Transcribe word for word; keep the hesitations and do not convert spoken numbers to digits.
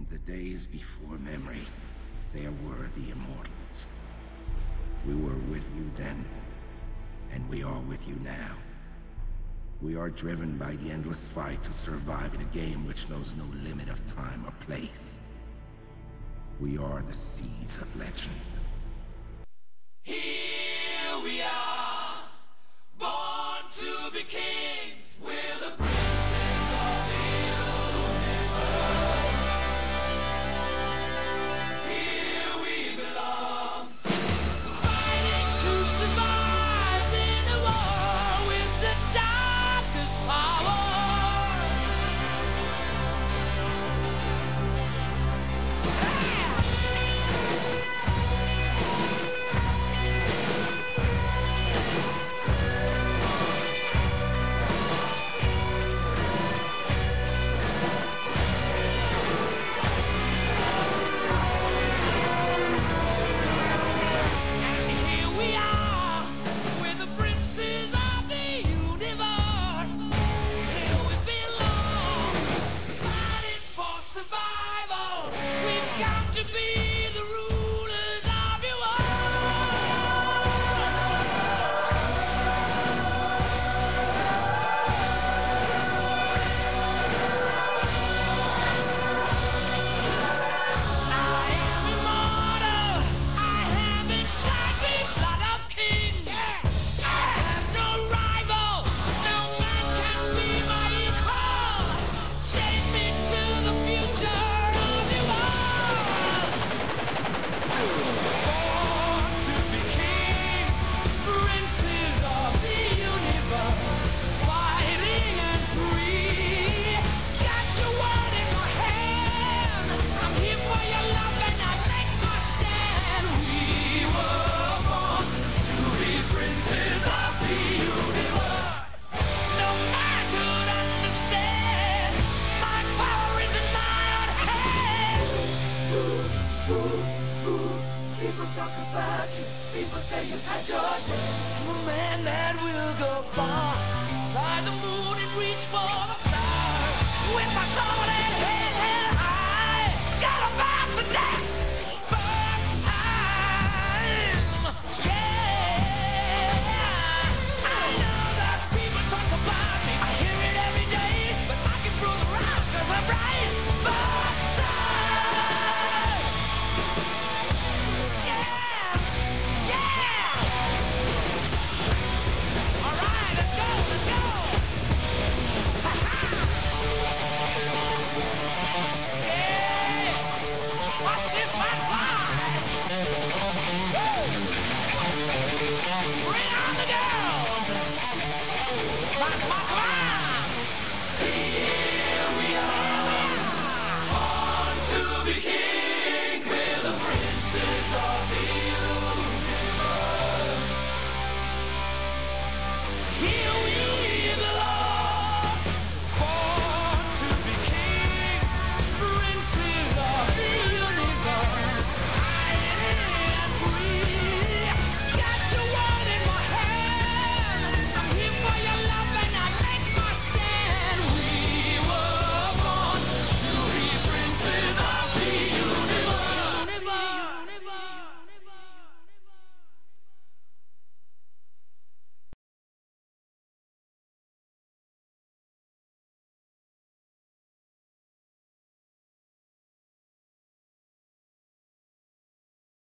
In the days before memory, there were the Immortals. We were with you then, and we are with you now. We are driven by the endless fight to survive in a game which knows no limit of time or place. We are the seeds of legend. Here we are, born to be kings. We're the princes of the universe. Here we belong, fighting to survive in a war with the darkest power. People say you had your day. I'm a man that will go far, fly the moon and reach for the stars with my soul and